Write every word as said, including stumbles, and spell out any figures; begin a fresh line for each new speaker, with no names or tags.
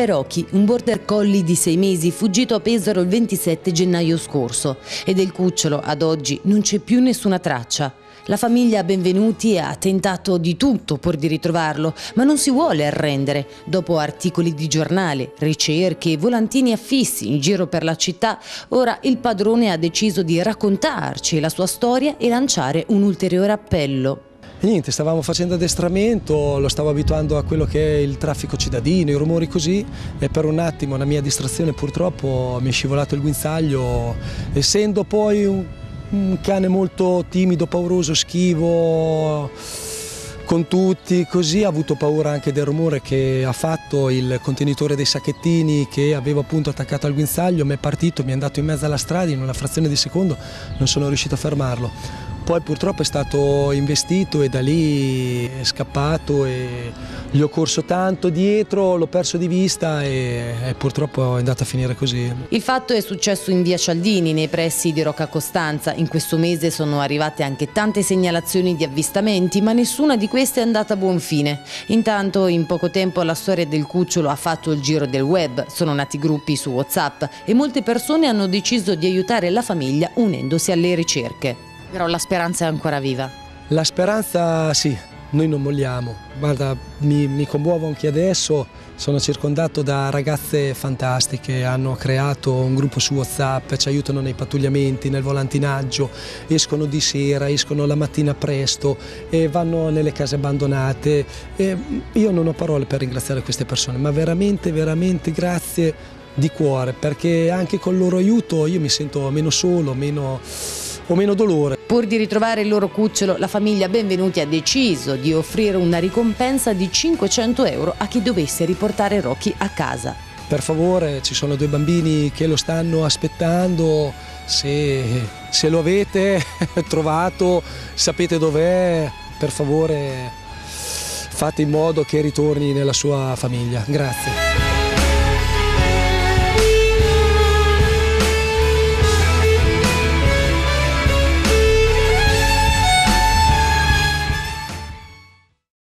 È Rocky, un border collie di sei mesi fuggito a Pesaro il ventisette gennaio scorso, e del cucciolo ad oggi non c'è più nessuna traccia. La famiglia Benvenuti ha tentato di tutto pur di ritrovarlo, ma non si vuole arrendere. Dopo articoli di giornale, ricerche e volantini affissi in giro per la città, ora il padrone ha deciso di raccontarci la sua storia e lanciare un ulteriore appello.
E niente, stavamo facendo addestramento, lo stavo abituando a quello che è il traffico cittadino, i rumori così, e per un attimo, una mia distrazione purtroppo, mi è scivolato il guinzaglio, essendo poi un, un cane molto timido, pauroso, schivo con tutti, così ha avuto paura anche del rumore che ha fatto il contenitore dei sacchettini che avevo appunto attaccato al guinzaglio. Mi è partito, mi è andato in mezzo alla strada, in una frazione di secondo non sono riuscito a fermarlo. Poi purtroppo è stato investito e da lì è scappato e gli ho corso tanto dietro, l'ho perso di vista e, e purtroppo è andata a finire così.
Il fatto è successo in via Cialdini, nei pressi di Rocca Costanza. In questo mese sono arrivate anche tante segnalazioni di avvistamenti, ma nessuna di queste è andata a buon fine. Intanto in poco tempo la storia del cucciolo ha fatto il giro del web, sono nati gruppi su WhatsApp e molte persone hanno deciso di aiutare la famiglia unendosi alle ricerche. Però la speranza è ancora viva.
La speranza sì, noi non molliamo. Guarda, mi, mi commuovo anche adesso, sono circondato da ragazze fantastiche, hanno creato un gruppo su WhatsApp, ci aiutano nei pattugliamenti, nel volantinaggio, escono di sera, escono la mattina presto e vanno nelle case abbandonate. E io non ho parole per ringraziare queste persone, ma veramente, veramente grazie di cuore, perché anche col loro aiuto io mi sento meno solo, meno... o meno dolore.
Pur di ritrovare il loro cucciolo, la famiglia Benvenuti ha deciso di offrire una ricompensa di cinquecento euro a chi dovesse riportare Rocky a casa.
Per favore, ci sono due bambini che lo stanno aspettando, se, se lo avete trovato, sapete dov'è, per favore fate in modo che ritorni nella sua famiglia. Grazie.